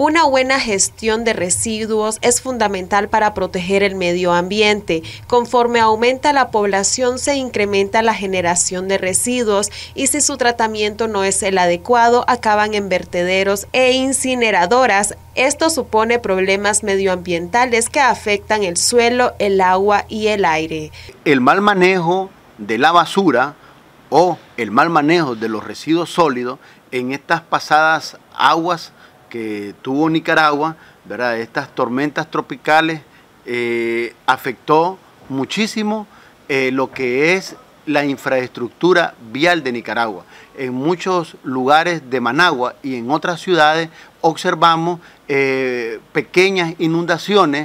Una buena gestión de residuos es fundamental para proteger el medio ambiente. Conforme aumenta la población, se incrementa la generación de residuos y si su tratamiento no es el adecuado, acaban en vertederos e incineradoras. Esto supone problemas medioambientales que afectan el suelo, el agua y el aire. El mal manejo de la basura o el mal manejo de los residuos sólidos en estas pasadas aguas que tuvo Nicaragua, ¿verdad? Estas tormentas tropicales afectó muchísimo lo que es la infraestructura vial de Nicaragua. En muchos lugares de Managua y en otras ciudades observamos pequeñas inundaciones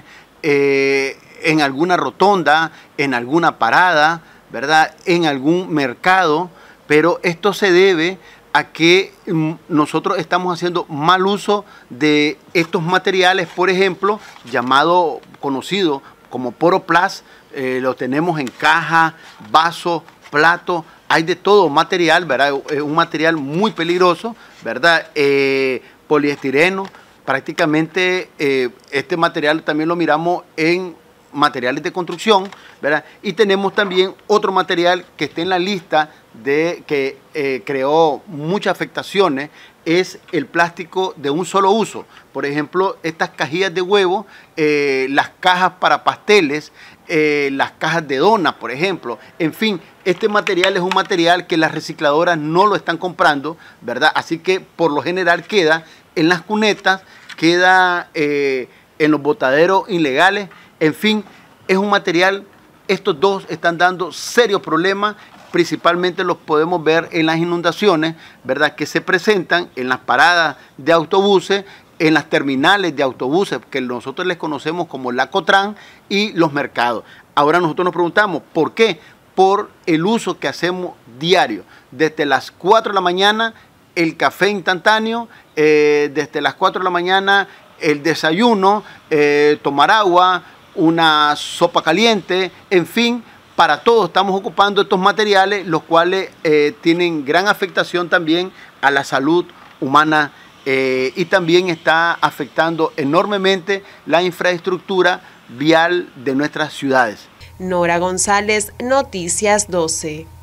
en alguna rotonda, en alguna parada, ¿verdad? En algún mercado, pero esto se debe a que nosotros estamos haciendo mal uso de estos materiales, por ejemplo, conocido como Poroplast, lo tenemos en caja, vaso, plato, hay de todo material, ¿verdad? Es un material muy peligroso, ¿verdad? Poliestireno, prácticamente este material también lo miramos en materiales de construcción, ¿verdad? Y tenemos también otro material que está en la lista de que creó muchas afectaciones, es el plástico de un solo uso. Por ejemplo, estas cajillas de huevo, las cajas para pasteles, las cajas de donas, por ejemplo. En fin, este material es un material que las recicladoras no lo están comprando, ¿verdad? Así que por lo general queda en las cunetas, queda en los botaderos ilegales. En fin, es un material, estos dos están dando serios problemas, principalmente los podemos ver en las inundaciones, ¿verdad? Que se presentan en las paradas de autobuses, en las terminales de autobuses, que nosotros les conocemos como la Cotran, y los mercados. Ahora nosotros nos preguntamos, ¿por qué? Por el uso que hacemos diario. Desde las 4 de la mañana, el café instantáneo, desde las 4 de la mañana, el desayuno, tomar agua, una sopa caliente, en fin, para todo estamos ocupando estos materiales, los cuales tienen gran afectación también a la salud humana y también está afectando enormemente la infraestructura vial de nuestras ciudades. Nora González, Noticias 12.